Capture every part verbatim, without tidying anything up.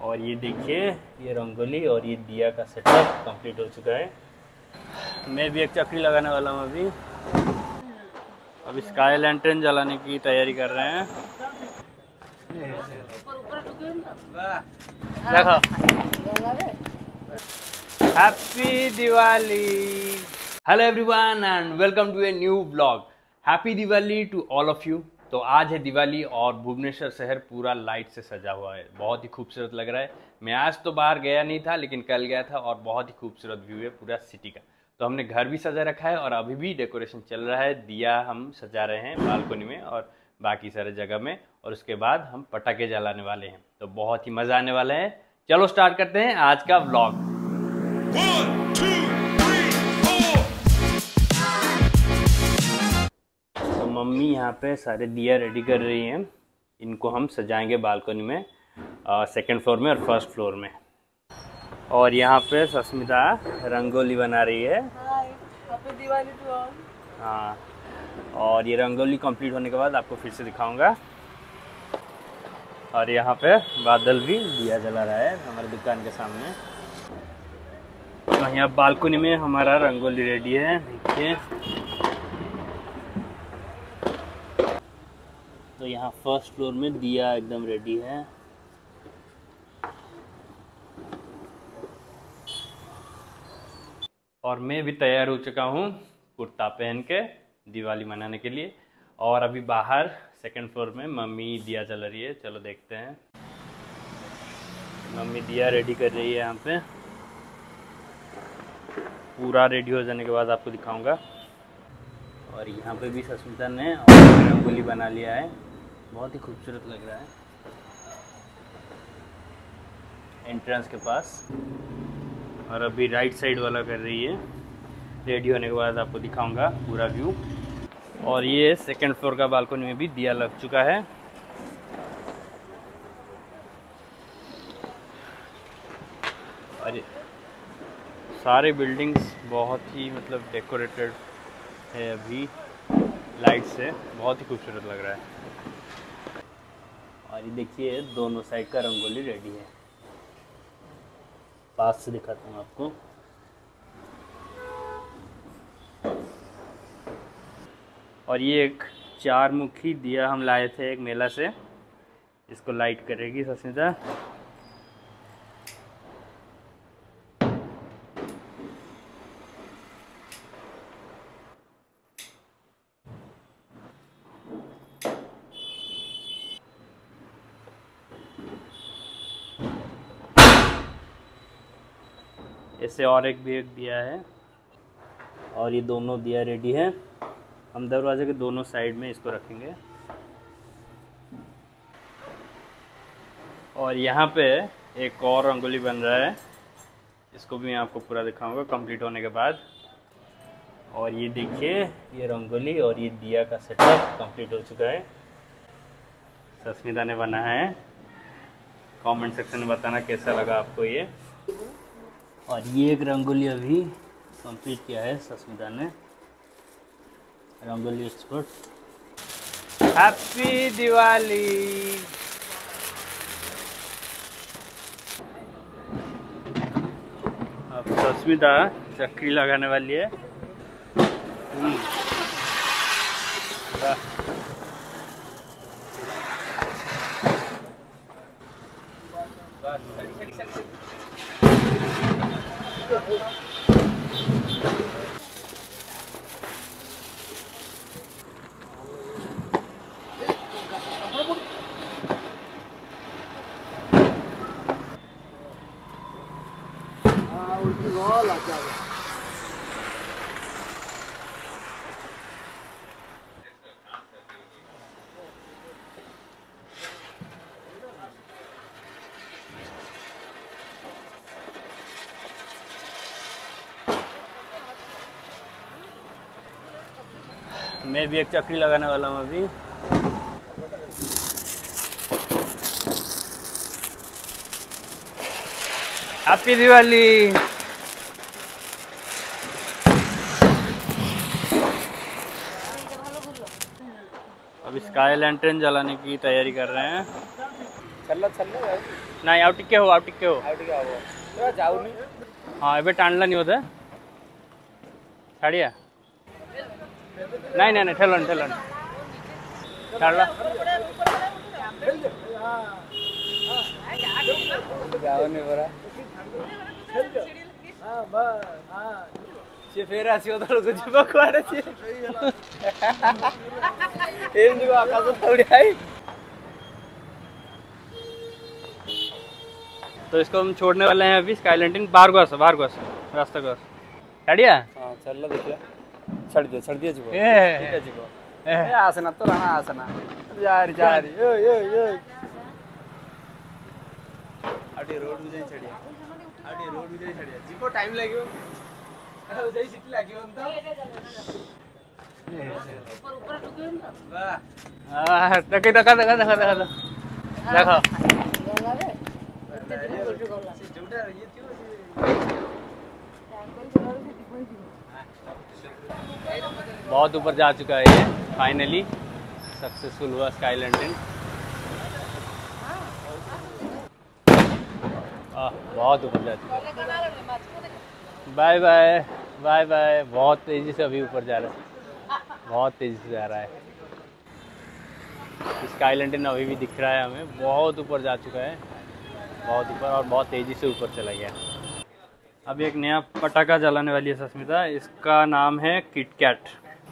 और ये देखिए ये रंगोली और ये दिया का सेटअप कंप्लीट हो चुका है। मैं भी एक चक्री लगाने वाला हूँ अभी। अभी स्काई लैंटर्न जलाने की तैयारी कर रहे हैं। देखो, happy Diwali. Hello everyone and welcome to a new vlog. Happy Diwali to all of you. तो आज है दिवाली और भुवनेश्वर शहर पूरा लाइट से सजा हुआ है। बहुत ही खूबसूरत लग रहा है। मैं आज तो बाहर गया नहीं था लेकिन कल गया था और बहुत ही खूबसूरत व्यू है पूरा सिटी का। तो हमने घर भी सजा रखा है और अभी भी डेकोरेशन चल रहा है। दिया हम सजा रहे हैं बालकनी में और बाकी सारे जगह में, और उसके बाद हम पटाखे जलाने वाले हैं। तो बहुत ही मज़ा आने वाला है। चलो स्टार्ट करते हैं आज का व्लॉग। तो मम्मी यहाँ पे सारे दिया रेडी कर रही हैं। इनको हम सजाएंगे बालकनी में, सेकंड फ्लोर में और फर्स्ट फ्लोर में। और यहाँ पे सस्मिता रंगोली बना रही है। Happy Diwali to all. हाँ, और ये रंगोली कंप्लीट होने के बाद आपको फिर से दिखाऊंगा। और यहाँ पे बादल भी दिया जला रहा है हमारे दुकान के सामने। तो यहाँ बालकनी में हमारा रंगोली रेडी है, देखिए। तो यहाँ फर्स्ट फ्लोर में दिया एकदम रेडी है। और मैं भी तैयार हो चुका हूँ कुर्ता पहन के दिवाली मनाने के लिए। और अभी बाहर सेकंड फ्लोर में मम्मी दिया जला रही है। चलो देखते हैं। मम्मी दिया रेडी कर रही है यहाँ पे। पूरा रेडी हो जाने के बाद आपको दिखाऊंगा। और यहाँ पे भी सस्मिता ने और रंगोली बना लिया है। बहुत ही खूबसूरत लग रहा है एंट्रेंस के पास। और अभी राइट साइड वाला कर रही है। रेडी होने के बाद आपको दिखाऊंगा पूरा व्यू। और ये सेकंड फ्लोर का बालकनी में भी दिया लग चुका है। और सारे बिल्डिंग्स बहुत ही मतलब डेकोरेटेड है अभी लाइट से। बहुत ही खूबसूरत लग रहा है। और ये देखिए दोनों साइड का रंगोली रेडी है। पास से दिखाता हूँ आपको। और ये एक चार मुखी दिया हम लाए थे एक मेला से। इसको लाइट करेगी सस्मिता। ऐसे और एक भी एक दिया है। और ये दोनों दिया रेडी है। हम दरवाजे के दोनों साइड में इसको रखेंगे। और यहाँ पे एक और रंगोली बन रहा है। इसको भी मैं आपको पूरा दिखाऊंगा कंप्लीट होने के बाद। और ये देखिए ये रंगोली और ये दिया का सेटअप कंप्लीट हो चुका है। सस्मिता ने बनाया है। कमेंट सेक्शन में बताना कैसा लगा आपको ये। और ये एक रंगोली अभी कंप्लीट किया है सस्मिता ने। रंगोली एक्सपर्ट। हैप्पी दिवाली। अब सस्मिता चक्री लगाने वाली है। मैं भी एक चक्री लगाने वाला हूँ अभी। हैप्पी दिवाली। अब स्काई लैंटर्न जलाने की तैयारी कर रहे हैं। चल चल ନାଇଁ ଆଉ ଟିକେ ହଉ ଆଉ ଟିକେ ହଉ ଆଉ ଟିକେ ହବ ପୁରା ଯାଉନି। ହଁ ଏବେ ଟାଣିଲାନି ବୋଧେ ଛାଡ଼ିଆ ନାଇଁ ନାଇଁ ନାଇଁ ଠେଲନି ଠେଲନି ଛାଡ଼ିଲା ଯାଉନି ପରା ସିଏ ଫେର ଆସିବ ତଳକୁ ଯିବ କୁଆଡେ ସିଏ ଏମିତି ଆକାଶ ଉଡ଼ିଆ ହେଇ। तो इसको हम छोड़ने वाले हैं अभी स्काईलैंड बाहर को आसो बाहर को आसो रास्ता को आसो छाड़िया हाँ चल देखिए छड़ दियो छड़ दियो जीवो ए ठीक है जीवो ए आसना तो राणा आसना जारी जारी ओ ओ ओ आटी रोड में जाई छड़िया आटी रोड में जाई छड़िया जीवो टाइम लागियो आ जाई सिटी लागियो तो ऊपर ऊपर टुकियो वाह हां देखो देखो देखो देखो देखो देखो बहुत ऊपर जा चुका है ये फाइनली सक्सेसफुल हुआ स्काईलैंड। बहुत ऊपर जा चुका है। Bye bye bye bye. बहुत तेजी से अभी ऊपर जा रहा है बहुत तेजी से जा रहा है स्काईलैंड अभी भी दिख रहा है हमें बहुत ऊपर जा चुका है बहुत ऊपर और बहुत तेज़ी से ऊपर चला गया। अब एक नया पटाखा जलाने वाली है सस्मिता इसका नाम है किटकैट।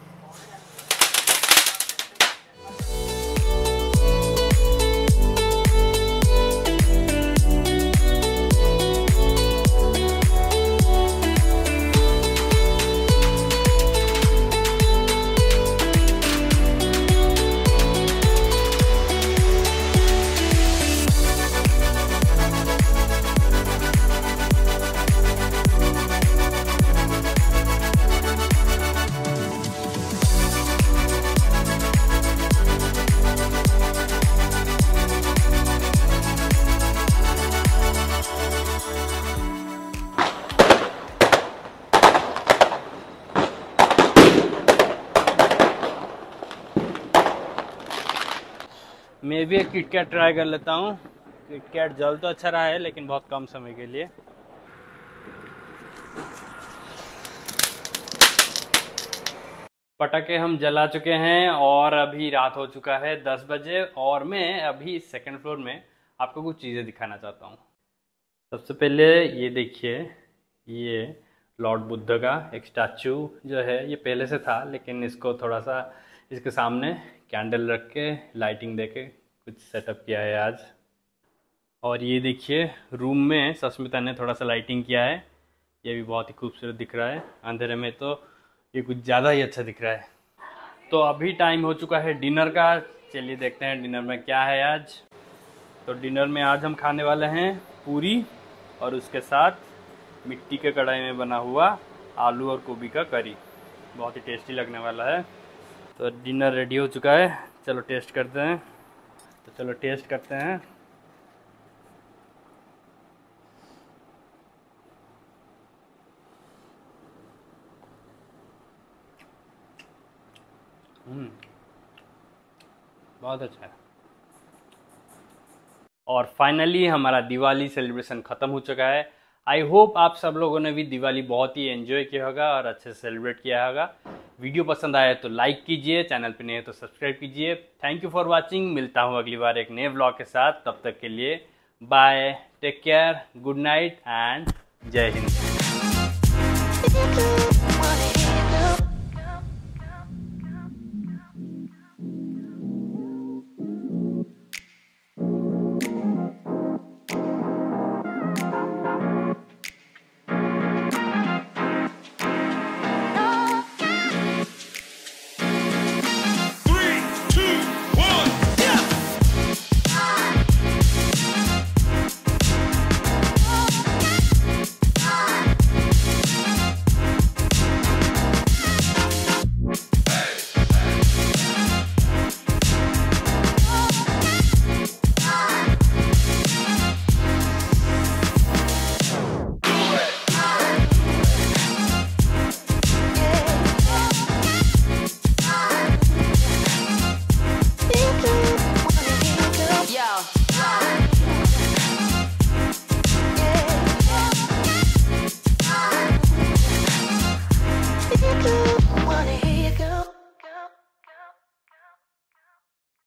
मैं भी एक किटकैट ट्राई कर लेता हूँ। किटकैट जल तो अच्छा रहा है लेकिन बहुत कम समय के लिए। पटाखे हम जला चुके हैं और अभी रात हो चुका है दस बजे और मैं अभी सेकंड फ्लोर में आपको कुछ चीज़ें दिखाना चाहता हूँ। सबसे पहले ये देखिए ये लॉर्ड बुद्ध का एक स्टैचू जो है ये पहले से था लेकिन इसको थोड़ा सा इसके सामने कैंडल रख के लाइटिंग दे के कुछ सेटअप किया है आज। और ये देखिए रूम में सस्मिता ने थोड़ा सा लाइटिंग किया है ये भी बहुत ही खूबसूरत दिख रहा है। अंधेरे में तो ये कुछ ज़्यादा ही अच्छा दिख रहा है। तो अभी टाइम हो चुका है डिनर का। चलिए देखते हैं डिनर में क्या है आज। तो डिनर में आज हम खाने वाले हैं पूरी और उसके साथ मिट्टी के कढ़ाई में बना हुआ आलू और गोभी का करी। बहुत ही टेस्टी लगने वाला है। तो डिनर रेडी हो चुका है चलो टेस्ट करते हैं। तो चलो टेस्ट करते हैं। हम्म बहुत अच्छा है। और फाइनली हमारा दिवाली सेलिब्रेशन ख़त्म हो चुका है। आई होप आप सब लोगों ने भी दिवाली बहुत ही एंजॉय किया होगा और अच्छे से सेलिब्रेट किया होगा। वीडियो पसंद आया तो लाइक कीजिए, चैनल पे नए हैं तो सब्सक्राइब कीजिए। Thank you for watching. मिलता हूँ अगली बार एक नए व्लॉग के साथ। तब तक के लिए bye, take care, good night and जय हिंद।